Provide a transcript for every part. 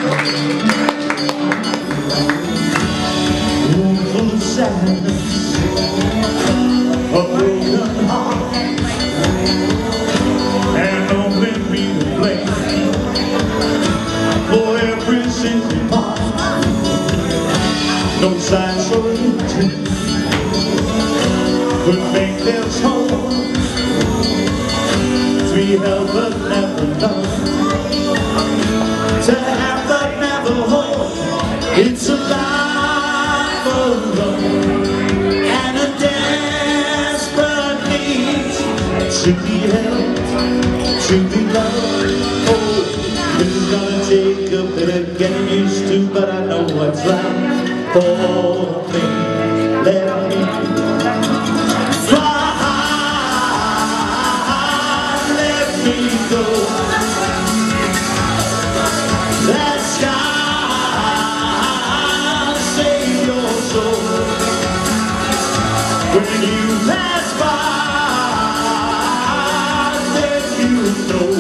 Room full of sadness, a broken heart, and only me to blame for every single part. No signs or intent could make this whole. To be held but never loved, to have but never hold. It's a life alone and a desperate need to be held, to be loved. Oh, this is gonna take a bit of getting used to, but I know what's right for me. Let me fly, let me go. That sky save your soul. When you pass by, then you know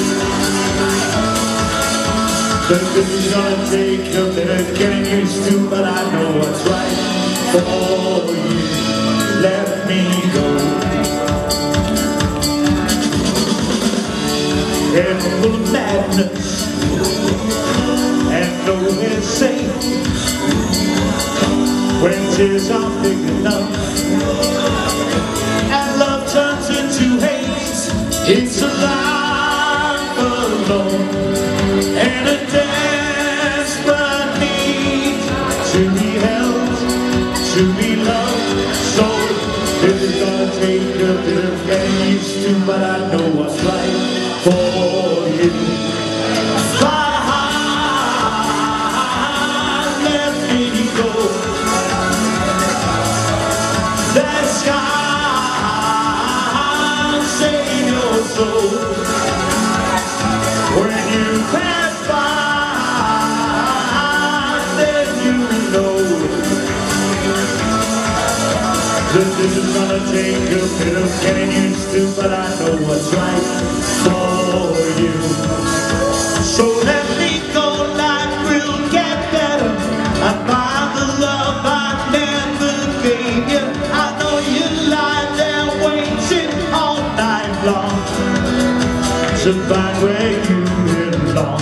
that this is gonna take a bit of getting used to, but I know what's right for you. Let me go. Head full of madness and no insane. When tears are big enough and love turns into hate, it's a life alone and a desperate need to be held, to be loved. So this is gonna take a bit of getting used to, but I know what's right for you. Fly high, let me go. That sky save your soul. When you pass by, then you know that this is gonna take a bit of getting used to, but I know what's right for you. So let me go, life will get better. I find the love I never gave you. I know you lie there waiting all night long to find where you belong.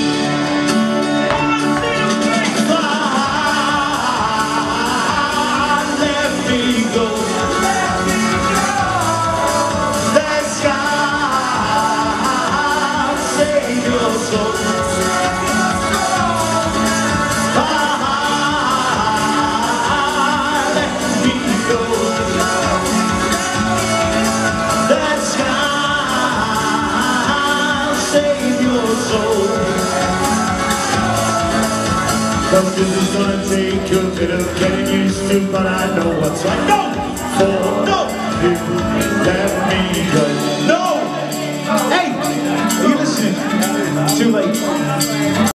Cause this is gonna take a bit of getting used to, but I know what's right. No! For no! You let me go. No! Hey! Are you listening? Too late.